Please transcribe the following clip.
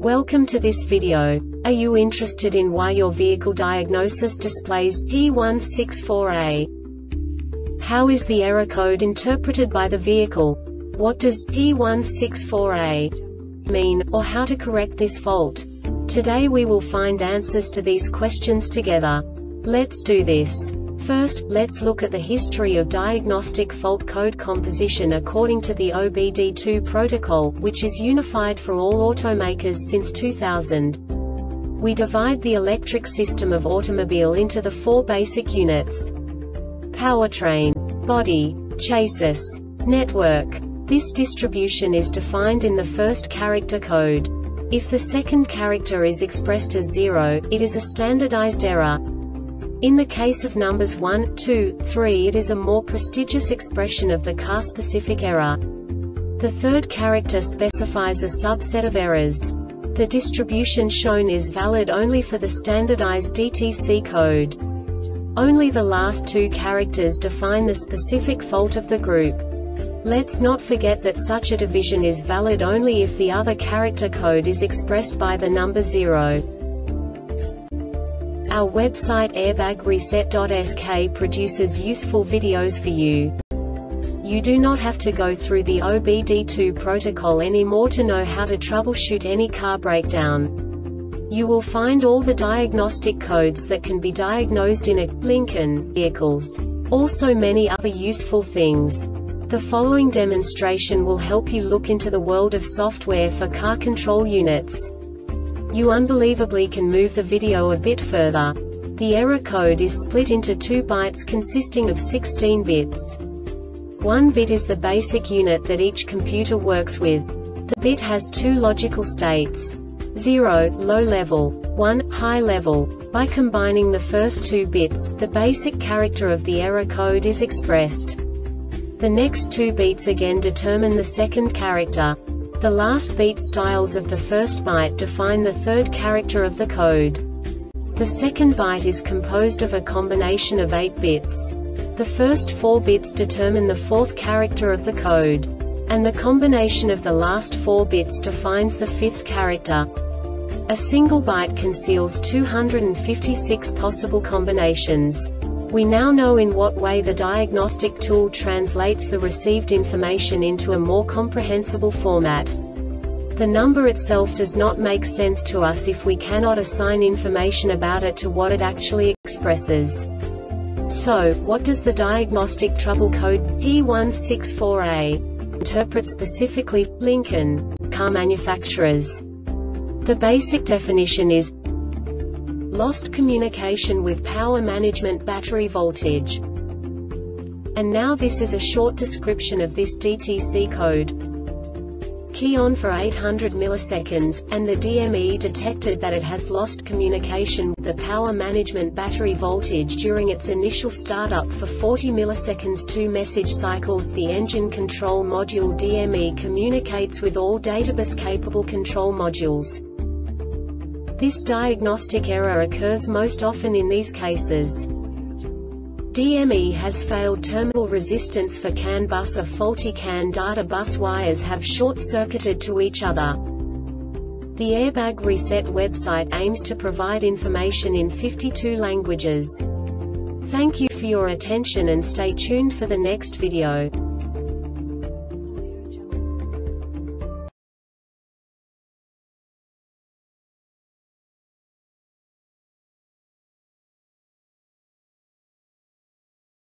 Welcome to this video. Are you interested in why your vehicle diagnosis displays P164A? How is the error code interpreted by the vehicle? What does P164A mean, or how to correct this fault? Today we will find answers to these questions together. Let's do this. First, let's look at the history of diagnostic fault code composition according to the OBD2 protocol, which is unified for all automakers since 2000. We divide the electric system of automobile into the four basic units: powertrain, body, chassis, network. This distribution is defined in the first character code. If the second character is expressed as 0, it is a standardized error. In the case of numbers 1, 2, 3, it is a more prestigious expression of the car-specific error. The third character specifies a subset of errors. The distribution shown is valid only for the standardized DTC code. Only the last two characters define the specific fault of the group. Let's not forget that such a division is valid only if the other character code is expressed by the number 0. Our website airbagreset.sk produces useful videos for you. You do not have to go through the OBD2 protocol anymore to know how to troubleshoot any car breakdown. You will find all the diagnostic codes that can be diagnosed in a Lincoln vehicles. Also many other useful things. The following demonstration will help you look into the world of software for car control units. You unbelievably can move the video a bit further. The error code is split into 2 bytes consisting of 16 bits. 1 bit is the basic unit that each computer works with. The bit has 2 logical states: 0, low level, 1, high level. By combining the first 2 bits, the basic character of the error code is expressed. The next 2 beats again determine the second character. The last beat styles of the first byte define the third character of the code. The second byte is composed of a combination of 8 bits. The first 4 bits determine the fourth character of the code. And the combination of the last 4 bits defines the fifth character. A single byte conceals 256 possible combinations. We now know in what way the diagnostic tool translates the received information into a more comprehensible format. The number itself does not make sense to us if we cannot assign information about it to what it actually expresses. So, what does the diagnostic trouble code P164A interpret specifically for Lincoln car manufacturers? The basic definition is lost communication with power management battery voltage. And now this is a short description of this DTC code. Key on for 800 milliseconds, and the DME detected that it has lost communication with the power management battery voltage during its initial startup for 40 milliseconds. 2 message cycles. The engine control module DME communicates with all databus-capable control modules. This diagnostic error occurs most often in these cases: DME has failed terminal resistance for CAN bus, or faulty CAN data bus wires have short-circuited to each other. The Airbag Reset website aims to provide information in 52 languages. Thank you for your attention and stay tuned for the next video.